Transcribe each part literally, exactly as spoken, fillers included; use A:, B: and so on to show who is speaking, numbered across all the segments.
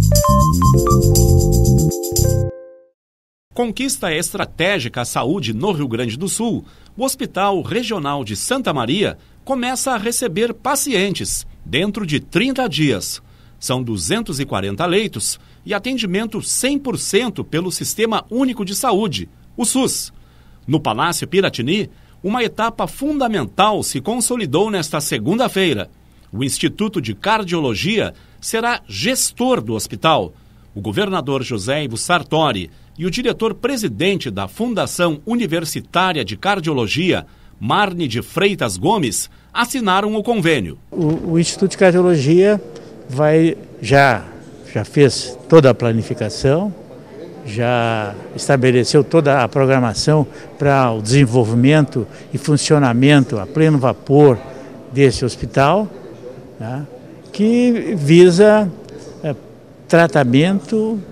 A: Conquista estratégica à saúde no Rio Grande do Sul, o Hospital Regional de Santa Maria começa a receber pacientes dentro de trinta dias. São duzentos e quarenta leitos e atendimento cem por cento pelo Sistema Único de Saúde, o SUS. No Palácio Piratini, uma etapa fundamental se consolidou nesta segunda-feira. O Instituto de Cardiologia será gestor do hospital. O governador José Ivo Sartori e o diretor-presidente da Fundação Universitária de Cardiologia, Marne de Freitas Gomes, assinaram o convênio.
B: O, o Instituto de Cardiologia vai, já, já fez toda a planificação, já estabeleceu toda a programação para o desenvolvimento e funcionamento a pleno vapor desse hospital, né, que visa é, tratamento,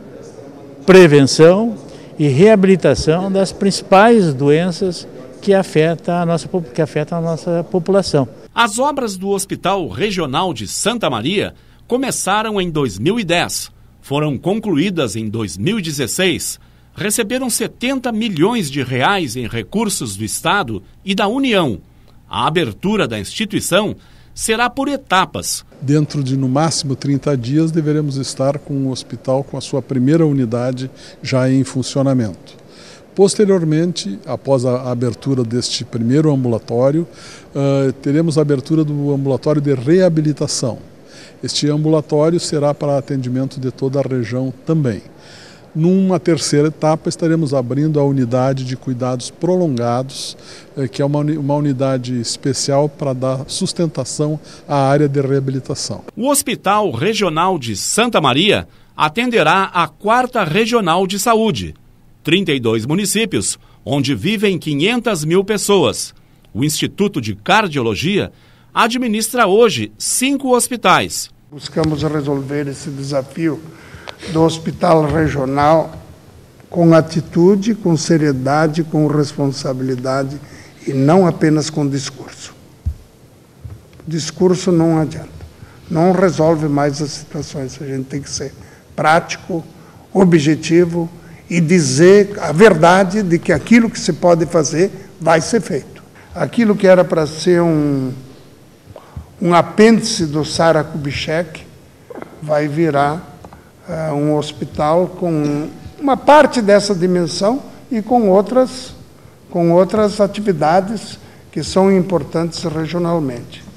B: prevenção e reabilitação das principais doenças que afetam a nossa, que afetam a nossa população.
A: As obras do Hospital Regional de Santa Maria começaram em dois mil e dez. Foram concluídas em dois mil e dezesseis, receberam setenta milhões de reais em recursos do Estado e da União. A abertura da instituição será por etapas.
C: Dentro de, no máximo, trinta dias, deveremos estar com o hospital com a sua primeira unidade já em funcionamento. Posteriormente, após a abertura deste primeiro ambulatório, uh, teremos a abertura do ambulatório de reabilitação. Este ambulatório será para atendimento de toda a região também. Numa terceira etapa, estaremos abrindo a unidade de cuidados prolongados, que é uma, uma unidade especial para dar sustentação à área de reabilitação.
A: O Hospital Regional de Santa Maria atenderá a quarta Regional de Saúde, trinta e dois municípios, onde vivem quinhentas mil pessoas. O Instituto de Cardiologia administra hoje cinco hospitais.
D: Buscamos resolver esse desafio do hospital regional com atitude, com seriedade, com responsabilidade e não apenas com discurso. Discurso não adianta, não resolve mais as situações. A gente tem que ser prático, objetivo e dizer a verdade de que aquilo que se pode fazer vai ser feito. Aquilo que era para ser um Um apêndice do Sara Kubitschek vai virar uh, um hospital com uma parte dessa dimensão e com outras, com outras atividades que são importantes regionalmente.